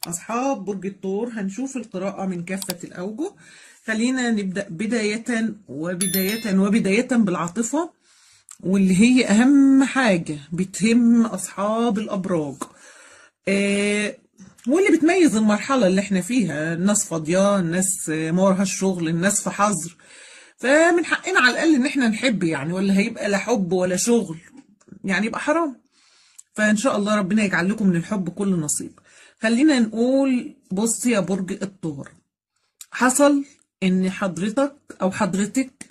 أصحاب برج الثور، هنشوف القراءة من كافة الأوجه. خلينا نبدأ بداية بالعاطفة، واللي هي أهم حاجة بتهم أصحاب الأبراج. آه واللي بتميز المرحلة اللي احنا فيها، الناس فاضية، الناس ما وراهاش شغل، الناس في حظر. فمن حقنا على الأقل إن احنا نحب يعني، ولا هيبقى لا حب ولا شغل، يعني يبقى حرام. فإن شاء الله ربنا يجعل لكم من الحب كل نصيب. خلينا نقول بص يا برج الثور، حصل إن حضرتك أو حضرتك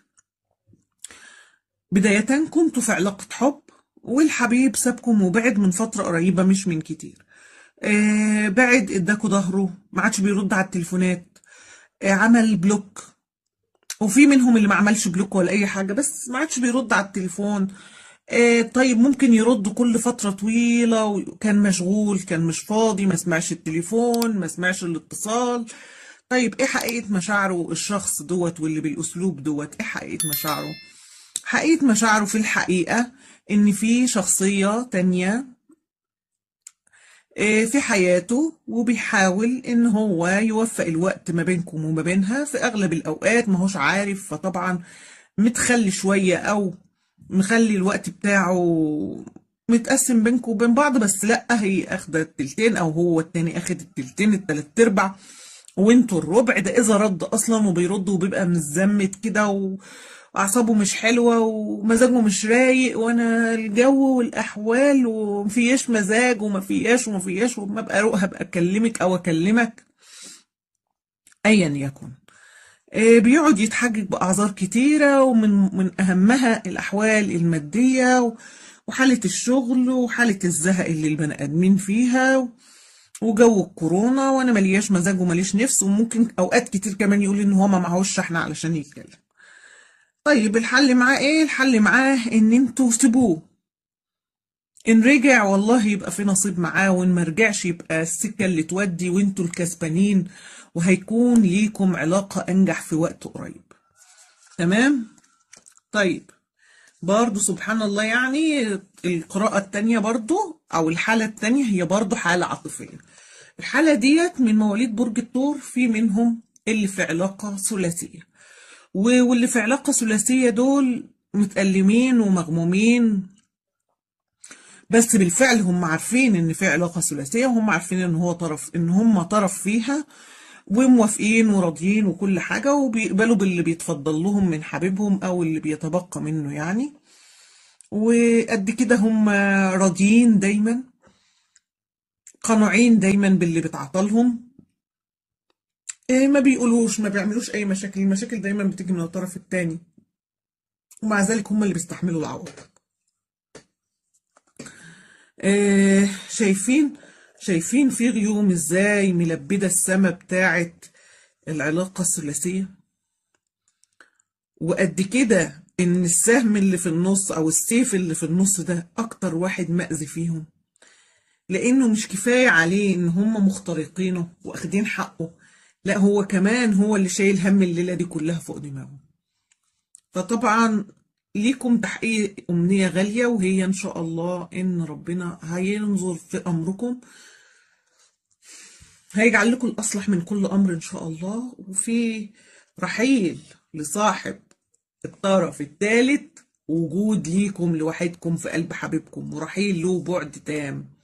بداية كنتوا في علاقة حب، والحبيب سابكم وبعد من فترة قريبة مش من كتير. بعد اداكوا ظهره، ما عادش بيرد على التليفونات، عمل بلوك. وفي منهم اللي ما عملش بلوك ولا اي حاجة، بس ما عادش بيرد على التليفون. طيب ممكن يرد كل فترة طويلة، وكان مشغول، كان مش فاضي، ما سمعش التليفون، ما سمعش الاتصال. طيب ايه حقيقة مشاعره الشخص دوت، واللي بالاسلوب دوت ايه حقيقة مشاعره؟ حقيقة مشاعره في الحقيقة ان في شخصية تانية في حياته، وبيحاول ان هو يوفق الوقت ما بينكم وما بينها. في اغلب الاوقات ما هوش عارف، فطبعا متخلي شوية او مخلي الوقت بتاعه متقسم بينكم وبين بعض. بس لا، هي اخده التلتين او هو التاني اخد التلتين، التلات ارباع، وانتوا الربع. ده اذا رد اصلا، وبيرد وبيبقى متزمت كده واعصابه مش حلوه ومزاجه مش رايق، وانا الجو والاحوال ومفياش مزاج ومفياش وما ابقى اروح هبقى اكلمك او اكلمك ايا يكن. بيقعد يتحجج باعذار كتيره، ومن اهمها الاحوال الماديه وحاله الشغل وحاله الزهق اللي البني ادمين فيها، وجو الكورونا، وانا ملياش مزاج ومليش نفس. وممكن اوقات كتير كمان يقول ان هو ما معهوش شحنه علشان يتكلم. طيب الحل معاه ايه؟ الحل معاه ان انتوا سيبوه. ان رجع والله يبقى في نصيب معاه، وان ما رجعش يبقى السكه اللي تودي وانتوا الكسبانين، وهيكون ليكم علاقه انجح في وقت قريب. تمام. طيب برضو سبحان الله، يعني القراءة التانية برضو أو الحالة التانية هي برضو حالة عاطفية. الحالة ديت من مواليد برج الثور، في منهم اللي في علاقة ثلاثية، واللي في علاقة ثلاثية دول متألمين ومغمومين. بس بالفعل هم عارفين ان في علاقة ثلاثية، وهم عارفين ان هو طرف، ان هم طرف فيها، وموافقين وراضيين وكل حاجة، وبيقبلوا باللي بيتفضل لهم من حبيبهم او اللي بيتبقى منه يعني. وقد كده هم راضيين دايما، قانعين دايما باللي بتعطلهم. ما بيقولوش، ما بيعملوش اي مشاكل، المشاكل دايما بتيجي من الطرف التاني، ومع ذلك هم اللي بيستحملوا العوض. شايفين في غيوم ازاي ملبدة السما بتاعت العلاقة الثلاثية، وقد كده ان السهم اللي في النص او السيف اللي في النص ده اكتر واحد مأذي فيهم، لانه مش كفاية عليه ان هم مخترقينه واخدين حقه، لا هو كمان هو اللي شايل هم الليلة دي كلها فوق دماغه. فطبعا ليكم تحقيق أمنية غالية، وهي إن شاء الله إن ربنا هينظر في أمركم، هيجعل لكم الأصلح من كل أمر إن شاء الله. وفي رحيل لصاحب الطرف الثالث، وجود ليكم لوحدكم في قلب حبيبكم، ورحيل له بعد تام.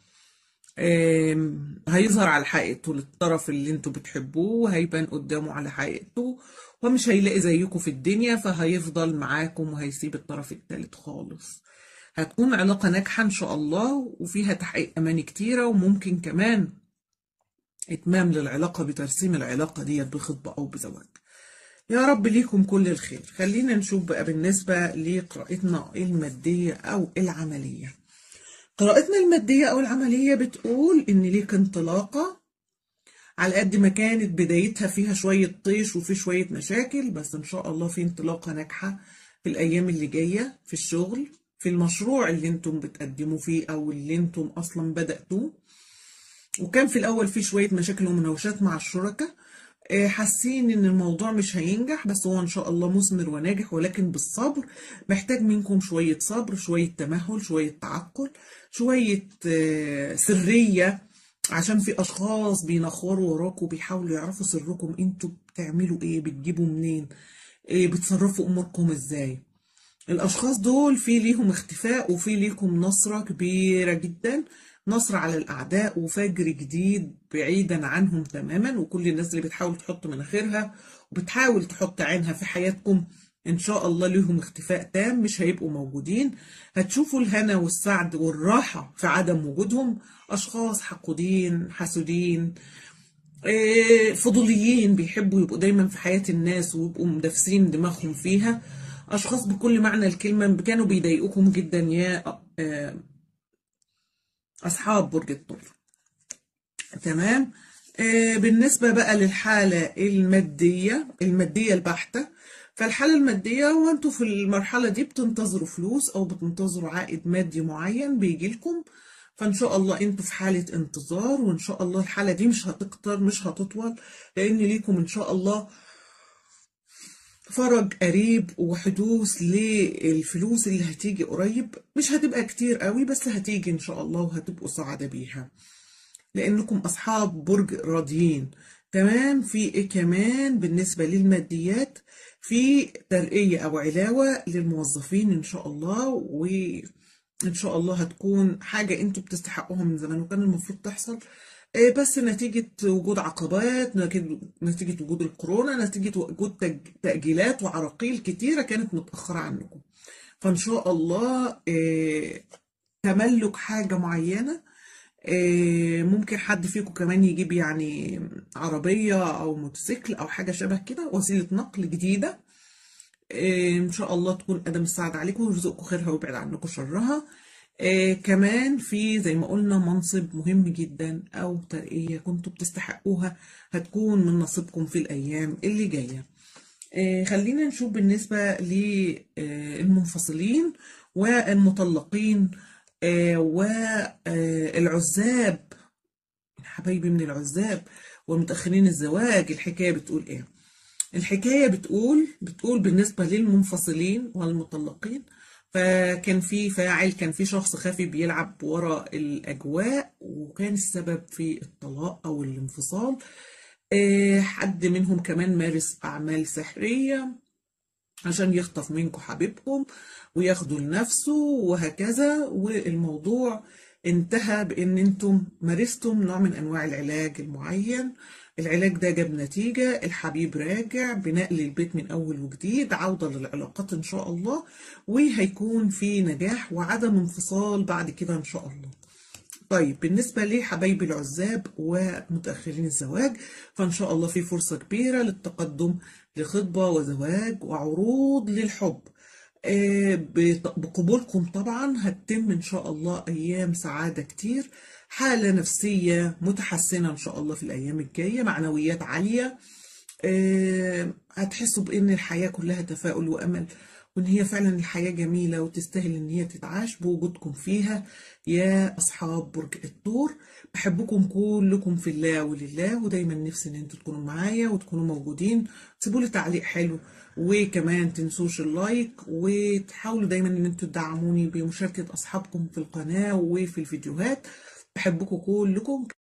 هيظهر على حقيقته للطرف اللي انتوا بتحبوه، وهيبان قدامه على حقيقته، ومش هيلاقي زيكم في الدنيا، فهيفضل معاكم وهيسيب الطرف الثالث خالص. هتكون علاقة ناجحة إن شاء الله، وفيها تحقيق أماني كتيرة، وممكن كمان إتمام للعلاقة بترسيم العلاقة ديت بخطبة أو بزواج. يا رب ليكم كل الخير. خلينا نشوف بقى بالنسبة لقراءتنا المادية أو العملية. قراءتنا المادية أو العملية بتقول إن ليك انطلاقة، على قد ما كانت بدايتها فيها شوية طيش وفي شوية مشاكل، بس إن شاء الله في انطلاقة ناجحة في الأيام اللي جاية، في الشغل، في المشروع اللي انتم بتقدموا فيه أو اللي انتم أصلا بدأتوه. وكان في الأول في شوية مشاكل ومناوشات مع الشركاء، حاسين ان الموضوع مش هينجح، بس هو ان شاء الله مثمر وناجح، ولكن بالصبر. محتاج منكم شوية صبر، شوية تمهل، شوية تعقل، شوية سرية عشان في اشخاص بينخوروا وراكوا وبيحاولوا يعرفوا سركم، انتوا بتعملوا ايه، بتجيبوا منين، إيه، بتصرفوا اموركم ازاي. الاشخاص دول في ليهم اختفاء وفي ليكم نصرة كبيرة جدا، نصر على الاعداء وفجر جديد بعيدا عنهم تماما. وكل الناس اللي بتحاول تحط مناخيرها وبتحاول تحط عينها في حياتكم ان شاء الله ليهم اختفاء تام، مش هيبقوا موجودين. هتشوفوا الهنا والسعد والراحة في عدم وجودهم. اشخاص حقودين حاسدين، فضوليين، بيحبوا يبقوا دايما في حياة الناس ويبقوا مدافسين دماغهم فيها. أشخاص بكل معنى الكلمة كانوا بيضايقوكم جدا يا أصحاب برج الثور. تمام. بالنسبة بقى للحالة المادية البحتة، فالحالة المادية وانتوا في المرحلة دي بتنتظروا فلوس أو بتنتظروا عائد مادي معين بيجيلكم. فإن شاء الله انتوا في حالة انتظار، وإن شاء الله الحالة دي مش هتكتر مش هتطول، لأن ليكم إن شاء الله فرج قريب وحدوث للفلوس اللي هتيجي قريب. مش هتبقى كتير قوي بس هتيجي إن شاء الله وهتبقوا سعداء بيها، لأنكم أصحاب برج راضيين. تمام. في إيه كمان بالنسبة للماديات؟ في ترقية أو علاوة للموظفين إن شاء الله، وإن شاء الله هتكون حاجة أنتوا بتستحقوها من زمان وكان المفروض تحصل. بس نتيجة وجود عقبات، نتيجة وجود الكورونا، نتيجة وجود تأجيلات وعراقيل كتيرة كانت متأخرة عنكم. فإن شاء الله تملك حاجة معينة، ممكن حد فيكم كمان يجيب يعني عربية أو موتوسيكل أو حاجة شبه كده، وسيلة نقل جديدة. إن شاء الله تكون قدم السعادة عليكم ويرزقكم خيرها ويبعد عنكم شرها. كمان في زي ما قلنا منصب مهم جدا أو ترقية كنتوا بتستحقوها هتكون من نصيبكم في الأيام اللي جاية. خلينا نشوف بالنسبة للمنفصلين والمطلقين والعزاب، حبايبي من العزاب والمتأخرين الزواج. الحكاية بتقول ايه؟ الحكاية بتقول بالنسبة للمنفصلين والمطلقين، فكان في فاعل، كان في شخص خفي بيلعب ورا الأجواء وكان السبب في الطلاق أو الانفصال. حد منهم كمان مارس أعمال سحرية عشان يخطف منكم حبيبكم وياخدوا لنفسه وهكذا، والموضوع انتهى بان انتم مارستم نوع من انواع العلاج المعين. العلاج ده جاب نتيجة، الحبيب راجع بنقل البيت من اول وجديد، عودة للعلاقات ان شاء الله، وهيكون في نجاح وعدم انفصال بعد كده ان شاء الله. طيب بالنسبة لحبايب العزاب ومتأخرين الزواج، فإن شاء الله في فرصة كبيرة للتقدم لخطبة وزواج وعروض للحب. بقبولكم طبعا هتتم إن شاء الله أيام سعادة كتير، حالة نفسية متحسنة إن شاء الله في الأيام الجاية، معنويات عالية. هتحسوا بأن الحياة كلها تفاؤل وأمل، وإن هي فعلا الحياة جميلة وتستاهل إن هي تتعاش بوجودكم فيها يا أصحاب برج الثور. بحبكم كلكم في الله ولله، ودايما نفسي إن انتوا تكونوا معايا وتكونوا موجودين. تسيبوا لي تعليق حلو، وكمان تنسوش اللايك، وتحاولوا دايما إن انتوا تدعموني بمشاركة أصحابكم في القناة وفي الفيديوهات. بحبكم كلكم.